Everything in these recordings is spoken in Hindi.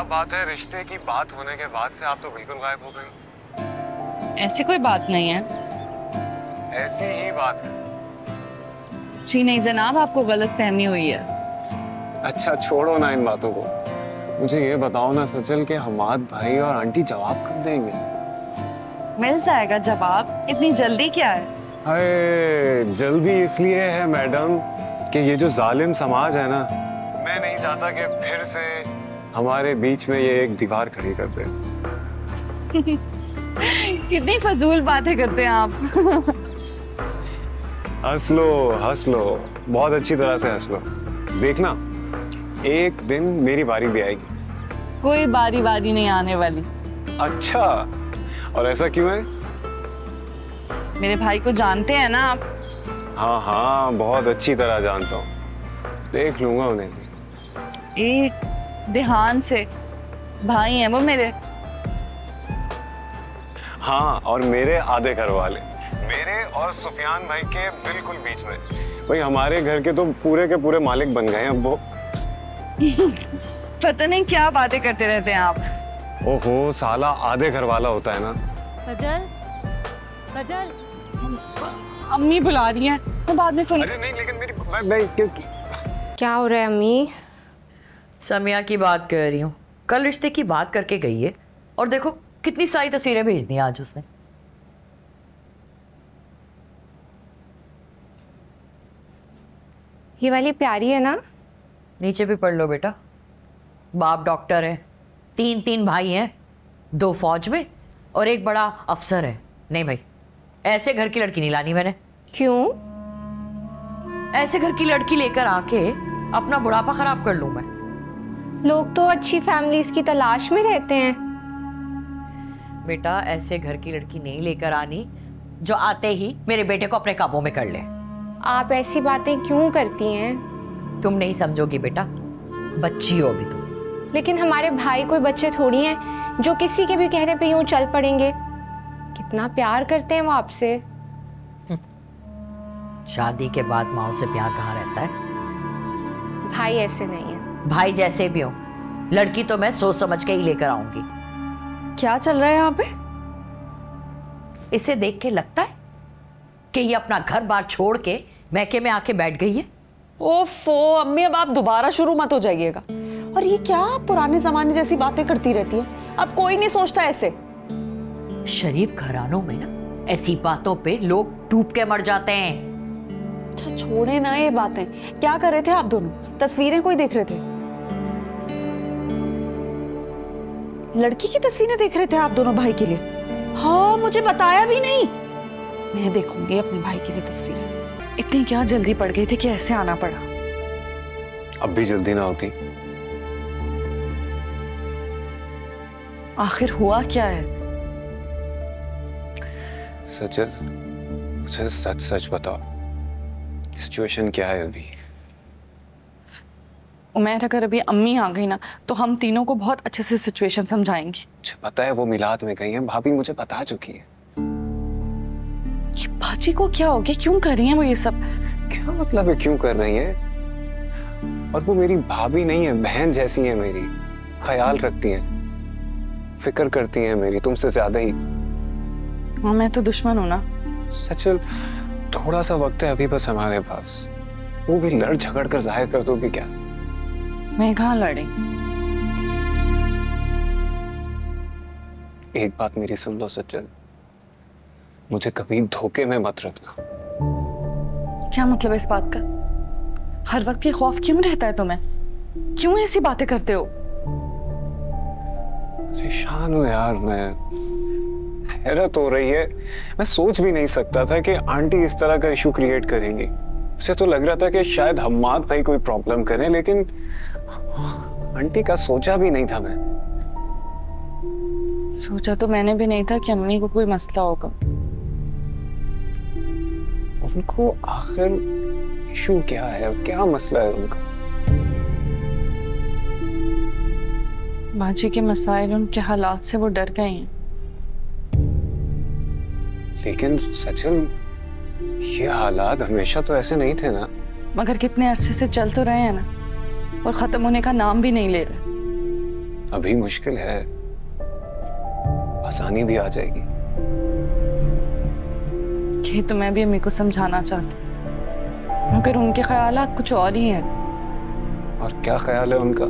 क्या बात है, रिश्ते की बात होने के बाद से आप तो बिल्कुल गायब हो गई। ऐसी कोई बात नहीं है। ऐसी ही बात है। जी नहीं जनाब, आपको गलत फहमी हुई है। अच्छा छोड़ो ना इन बातों को, मुझे ये बताओ ना सचल के हमाद भाई और आंटी जवाब कब देंगे? मिल जाएगा जवाब, इतनी जल्दी क्या है? अरे जल्दी इसलिए है मैडम कि ये जो जालिम समाज है ना, मैं नहीं चाहता कि फिर से हमारे बीच में ये एक दीवार खड़ी कर दे। कितनी फजूल बातें करते हैं आप। हंस लो, बहुत अच्छी तरह से हंस लो। देखना एक दिन मेरी बारी भी आएगी। कोई बारी बारी नहीं आने वाली। अच्छा, और ऐसा क्यों है? मेरे भाई को जानते हैं ना आप? हाँ बहुत अच्छी तरह जानता हूँ, देख लूंगा उन्हें भी। एक ध्यान से, भाई हैं वो मेरे। हाँ, और मेरे आधे घर वाले, मेरे और सुफियान भाई के बिल्कुल बीच में। भाई हमारे घर के तो पूरे के पूरे मालिक बन गए हैं अब वो। पता नहीं क्या बातें करते रहते हैं आप। ओहो, साला आधे घर वाला होता है ना। सजल अम्मी बुला रही हैं, मैं बाद में फोन। अरे नहीं, लेकिन मेरी क्या हो रहा है अम्मी? समिया की बात कर रही हूँ। कल रिश्ते की बात करके गई है और देखो कितनी सारी तस्वीरें भेज दी आज उसने। ये वाली प्यारी है ना? नीचे भी पढ़ लो बेटा। बाप डॉक्टर है, तीन भाई हैं, 2 फौज में और एक बड़ा अफसर है। नहीं भाई, ऐसे घर की लड़की नहीं लानी मैंने। क्यों? ऐसे घर की लड़की लेकर आके अपना बुढ़ापा खराब कर लूं मैं। लोग तो अच्छी फैमिलीज की तलाश में रहते हैं। बेटा ऐसे घर की लड़की नहीं लेकर आनी जो आते ही मेरे बेटे को अपने काबू में कर ले। आप ऐसी बातें क्यों करती हैं? तुम नहीं समझोगी बेटा, बच्ची हो अभी तुम। लेकिन हमारे भाई कोई बच्चे थोड़ी हैं जो किसी के भी कहने पे यूं चल पड़ेंगे। कितना प्यार करते हैं वो आपसे। शादी के बाद माँ से प्यार कहाँ रहता है? भाई ऐसे नहीं है। भाई जैसे भी हो, लड़की तो मैं सोच समझ के ही लेकर आऊंगी। क्या चल रहा है यहाँ पे? इसे देख के लगता है कि ये अपना घर बार छोड़ के मैके में आके बैठ गई है। ओफो अम्मी, अब आप दोबारा शुरू मत हो जाइएगा। और ये क्या पुराने जमाने जैसी बातें करती रहती है? अब कोई नहीं सोचता ऐसे। शरीफ घरानों में ना ऐसी बातों पे लोग डूब के मर जाते हैं। अच्छा छोड़े ना ये बातें। क्या कर रहे थे आप दोनों? तस्वीरें कोई देख रहे थे? लड़की की तस्वीरें देख रहे थे आप दोनों भाई के लिए? हाँ, मुझे बताया भी नहीं। मैं देखूंगी अपने भाई के लिए तस्वीरें। इतनी क्या जल्दी पड़ गई थी कि ऐसे आना पड़ा? अब भी जल्दी ना होती। आखिर हुआ क्या है? सचल, मुझे सच सच बताओ, सिचुएशन क्या है अभी? उम्मीद अगर अभी अम्मी आ गई ना तो हम तीनों को बहुत अच्छे से सिचुएशन समझाएंगी। मुझे पता है वो मिलाद में गई हैं, भाभी मुझे बता चुकी है। ये बाजी को क्या हो गया? क्यों कर रही हैं वो ये सब? क्या मतलब है क्यों कर रही हैं? और वो मेरी भाभी नहीं है, बहन जैसी है मेरी। ख्याल रखती हैं, फिक्र करती हैं मेरी तुमसे ज्यादा ही। हाँ, मैं तो दुश्मन हूं ना। सचल, थोड़ा सा वक्त है अभी बस हमारे पास, वो भी लड़ झगड़ कर जाहिर कर दोगे क्या? मैं कहाँ लड़ी? एक बात मेरी सुन लो सचल, मुझे कभी धोखे में मत रखना। क्या मतलब है इस बात का? हर वक्त ये खौफ क्यों रहता है तुम्हें? क्यों ऐसी बातें करते हो? परेशान हूँ यार मैं, हैरत हो रही है। मैं सोच भी नहीं सकता था कि आंटी इस तरह का इशू क्रिएट करेंगी। उसे तो लग रहा था कि शायद हम्माद भाई कोई प्रॉब्लम करें, लेकिन आंटी का सोचा भी नहीं था मैं। सोचा तो मैंने भी नहीं था कि अम्मी को कोई मसला होगा। उनको आखिर इशू क्या है, क्या मसला है उनका? बाजी के मसाइल, उनके हालात से वो डर गए हैं। लेकिन सचल, ये हालात हमेशा तो ऐसे नहीं थे ना। मगर कितने अरसे से चल तो रहे हैं ना, और खत्म होने का नाम भी नहीं ले रहे। अभी मुश्किल है, आसानी भी आ जाएगी। ये तो मैं भी अम्मी को समझाना चाहती हूँ, मगर उनके ख्यालात कुछ और ही हैं। और क्या ख्याल है उनका?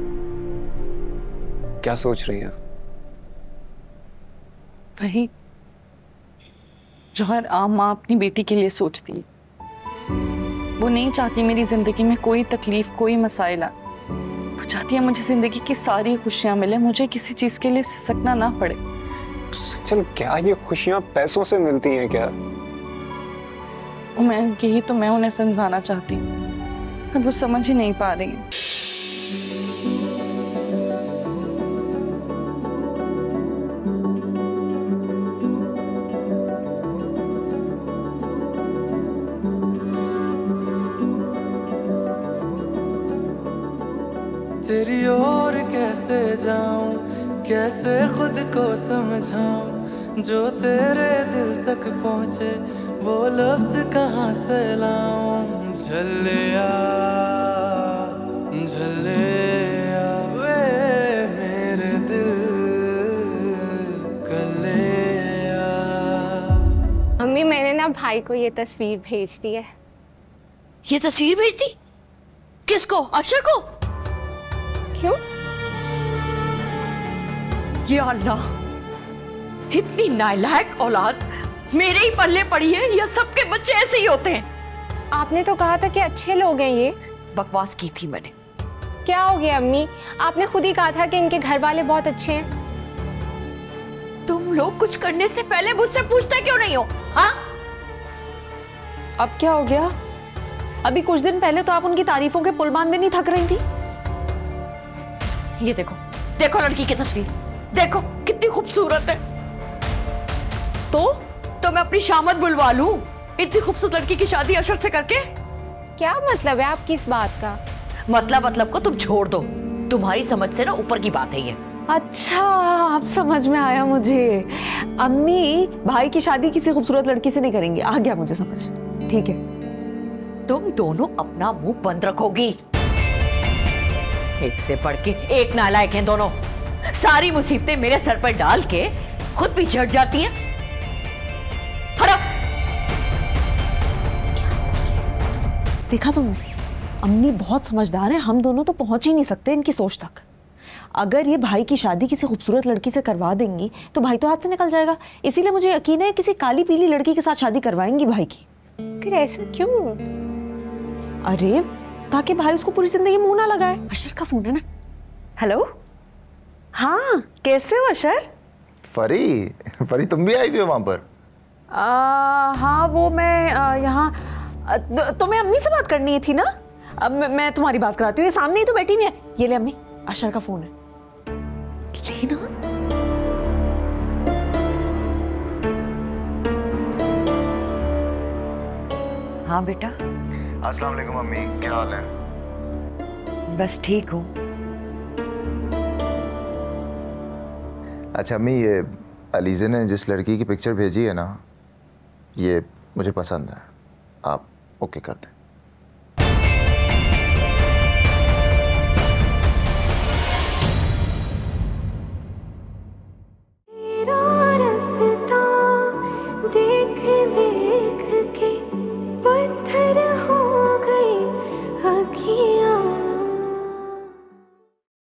क्या सोच रही है? वही जो हर आम माँ अपनी बेटी के लिए सोचती है। वो नहीं चाहती मेरी जिंदगी में कोई तकलीफ, कोई मसाइल आए। वो चाहती है मुझे जिंदगी की सारी खुशियां मिले, मुझे किसी चीज के लिए सिसकना ना पड़े। चल, क्या ये खुशियां पैसों से मिलती हैं क्या? मैं उन्हें समझाना चाहती हूँ, पर वो समझ ही नहीं पा रही है। तेरी ओर कैसे जाऊं, कैसे खुद को समझाऊं, जो तेरे दिल तक पहुंचे वो लफ्ज कहाँ से लाऊं। झल्लिया झल्लिया वे मेरे दिल कलिया। अम्मी, मैंने ना भाई को ये तस्वीर भेज दी है। ये तस्वीर भेज दी? किसको? अक्षर को? क्यों? या अल्लाह, इतनी नालायक औलाद मेरे ही पल्ले पड़ी है या सबके बच्चे ऐसे ही होते हैं? आपने तो कहा था कि अच्छे लोग हैं ये। बकवास की थी मैंने। क्या हो गया अम्मी? आपने खुद ही कहा था कि इनके घर वाले बहुत अच्छे हैं। तुम लोग कुछ करने से पहले मुझसे पूछते क्यों नहीं हो? हाँ? अब क्या हो गया? अभी कुछ दिन पहले तो आप उनकी तारीफों के पुल बांधने नहीं थक रही थी। ये देखो, देखो लड़की की तस्वीर, देखो कितनी खूबसूरत है। तो मैं अपनी शामत बुलवा लूं इतनी खूबसूरत लड़की की शादी अशर से करके? क्या मतलब है आपकी इस बात का? मतलब को तुम छोड़ दो, तुम्हारी समझ से ना ऊपर की बात है ये। अच्छा, अब समझ में आया मुझे। अम्मी भाई की शादी किसी खूबसूरत लड़की से नहीं करेंगी, आ गया मुझे समझ। ठीक है, तुम दोनों अपना मुंह बंद रखोगी। एक से पढ़ के एक नालायक हैं दोनों। सारी मुसीबतें मेरे सर पर डाल के खुद पीछे हट जाती हैं। हटो। देखा तुमने, अम्मी बहुत समझदार है। हम दोनों तो पहुंच ही नहीं सकते इनकी सोच तक। अगर ये भाई की शादी किसी खूबसूरत लड़की से करवा देंगी तो भाई तो हाथ से निकल जाएगा। इसीलिए मुझे यकीन है किसी काली पीली लड़की के साथ शादी करवाएंगी भाई की। फिर ऐसा क्यों? अरे ताकि भाई उसको पूरी जिंदगी मुंह ना लगाए। अशर का फोन है ना। हेलो, हाँ कैसे हो अशर? फरी तुम भी आई हुई हो वहां पर? हाँ वो मैं यहाँ तो मैं अम्मी से बात करनी थी ना। अब मैं तुम्हारी बात कराती हूँ, ये सामने ही तो बैठी नहीं है। ये ले अम्मी, अशर का फोन है, लेना। हाँ बेटा। अस्सलाम वालेकुम अम्मी, क्या हाल है? बस ठीक हूँ। अच्छा अम्मी, ये अलीज़े ने जिस लड़की की पिक्चर भेजी है ना, ये मुझे पसंद है। आप ओके कर दें।